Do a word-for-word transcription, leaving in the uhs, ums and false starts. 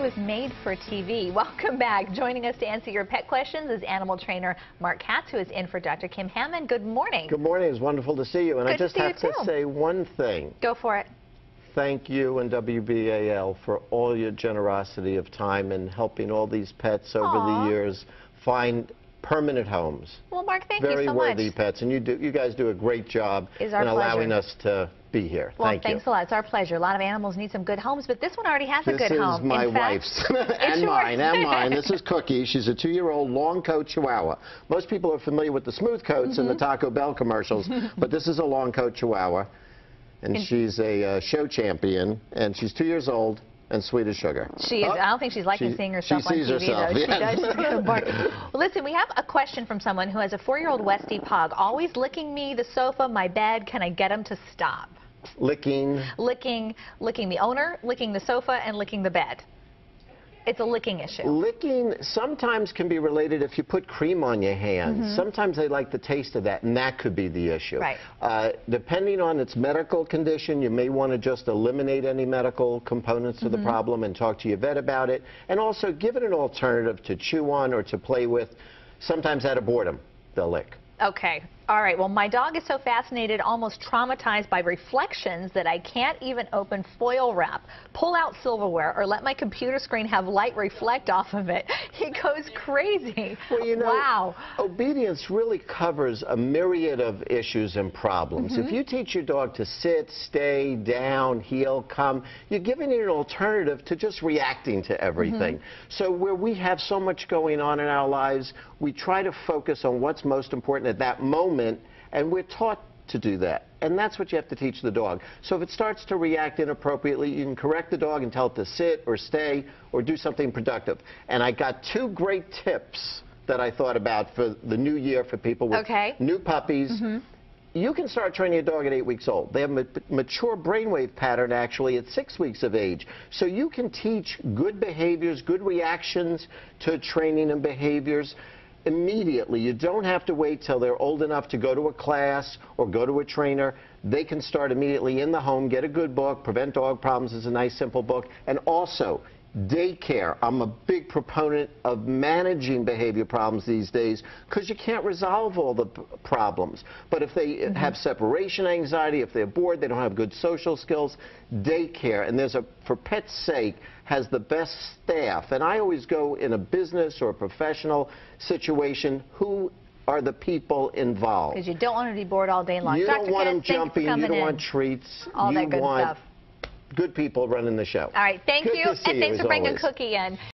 was made for T V. Welcome back. Joining us to answer your pet questions is animal trainer Mark Katz, who is in for Doctor Kim Hammond. Good morning. Good morning. It's wonderful to see you. And Good I just to see have you to too. say one thing. Go for it. Thank you and W B A L for all your generosity of time and helping all these pets over Aww. the years find permanent homes. Well, Mark, thank Very you so worthy much. pets, and you do. You guys do a great job It's in our allowing pleasure. us to be here. Well, Thank thanks you. a lot. It's our pleasure. A lot of animals need some good homes, but this one already has This a good is home. my In fact, wife's and yours. mine and mine. This is Cookie. She's a two-year-old long-coat Chihuahua. Most people are familiar with the smooth coats Mm-hmm. in the Taco Bell commercials, but this is a long-coat Chihuahua, and, And she's a uh, show champion, and she's two years old. And sweet as sugar. She is. Oh, I don't think she's liking she, seeing herself she on sees T V, herself, though. yes. She does. She's got a bark. Well, listen, we have a question from someone who has a four-year-old Westie Pug. Always licking me, the sofa, my bed. Can I get him to stop? Licking. Licking, licking the owner, licking the sofa, and licking the bed. It's a licking issue. Licking sometimes can be related if you put cream on your hands. Mm-hmm. Sometimes they like the taste of that, and that could be the issue. Right. Uh, depending on its medical condition, you may want to just eliminate any medical components to Mm-hmm. the problem and talk to your vet about it. And also give it an alternative to chew on or to play with. Sometimes out of boredom, they'll lick. Okay. All right. Well, my dog is so fascinated, almost traumatized by reflections that I can't even open foil wrap, pull out silverware, or let my computer screen have light reflect off of it. He goes crazy. Well, you know, wow. obedience really covers a myriad of issues and problems. Mm-hmm. If you teach your dog to sit, stay, down, heel, come, you're giving it an alternative to just reacting to everything. Mm-hmm. So where we have so much going on in our lives, we try to focus on what's most important at that moment, and we're taught to do that. And that's what you have to teach the dog. So if it starts to react inappropriately, you can correct the dog and tell it to sit or stay or do something productive. And I got two great tips that I thought about for the new year for people with Okay. new puppies. Mm-hmm. You can start training a dog at eight weeks old. They have a mature brainwave pattern actually at six weeks of age. So you can teach good behaviors, good reactions to training and behaviors immediately. You don't have to wait till they're old enough to go to a class or go to a trainer. They can start immediately in the home, get a good book. Prevent Dog Problems is a nice, simple book. And also, daycare. I'm a big proponent of managing behavior problems these days because you can't resolve all the p problems. But if they mm-hmm. have separation anxiety, if they're bored, they don't have good social skills, daycare, and there's a, for pet's sake, has the best staff. And I always go in a business or a professional situation, who are the people involved? Because you don't want to be bored all day long. You Doctor don't want them Katz, thanks for jumping, you coming don't in. want treats. All you that good want stuff. good people running the show. All right, thank Good you, to see and you, thanks as for bringing always. Cookie in.